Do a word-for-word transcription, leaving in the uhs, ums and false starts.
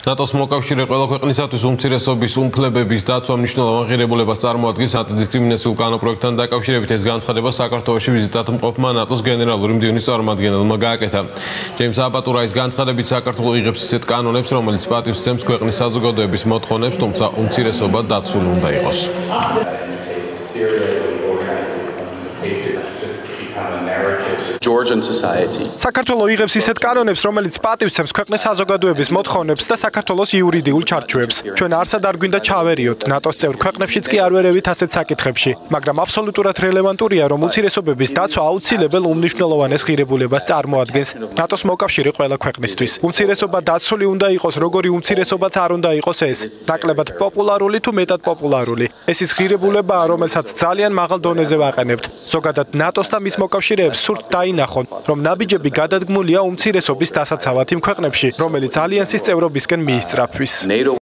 ნატოს მოკავშირე ყველა ქვეყნისათვის უმცირესობის უმფლებების დაცვა მნიშვნელოვან ღირებულებას წარმოადგენს ანტიდისკრიმინაციულ კანონპროექტთან დაკავშირებით ეს განცხადება საქართველოში ვიზიტად მყოფმა ნატოს გენერალური მდივნის წარმომადგენელმა გააკეთა. ჯეიმს აპატურაის განცხადებით საქართველო იღებს ისეთ კანონებს, რომელიც პატივს სცემს ქვეყნის საზოგადოების მოთხოვნებს, თუმცა უმცირესობა დაცული უნდა იყოს. Georgian society. საქართველო იღებს ისეთ კანონებს, რომელიც პატივს სცემს ქვეყნის საზოგადოების მოთხოვნებს და საქართველოს იურიდიულ ჩარჩოებს. ჩვენ არსად არ გვინდა ჩავერიოთ ნატოს წევრ ქვეყნებშიც კი არ ვერევით ასეთ საკითხებში, მაგრამ აბსოლუტურად რელევანტურია, რომ უმცირესობების დაცვა აუცილებელ უმნიშვნელოვანეს ღირებულებას წარმოადგენს ნატოს მოკავშირე ყველა ქვეყნისთვის. უმცირესობა დაცული უნდა იყოს, როგორი უმცირესობაც არ უნდა იყოს ეს, ნაკლებად პოპულარული თუ მეტად პოპულარული. ეს ის ღირებულებაა, რომელსაც ძალიან მაღალ დონეზე ვაყენებთ. ზოგადად ნატოს და მის მოკავშირეებს სურთ დაინახონ, რომ ნაბიჯები გადადგმულია უმცირესობის დასაცავად იმ ქვეყნებში, რომელიც ალიანსის წევრობისკენ მიისწრაფვის.